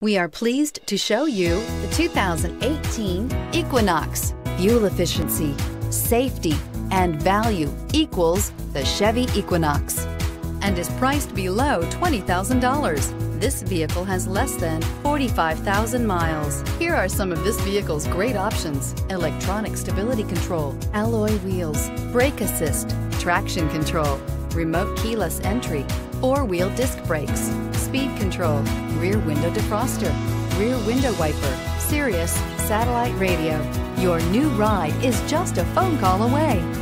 We are pleased to show you the 2018 Equinox. Fuel efficiency, safety, and value equals the Chevy Equinox and is priced below $20,000. This vehicle has less than 45,000 miles. Here are some of this vehicle's great options: electronic stability control, alloy wheels, brake assist, traction control, remote keyless entry, four-wheel disc brakes, speed control, rear window defroster, rear window wiper, Sirius satellite radio. Your new ride is just a phone call away.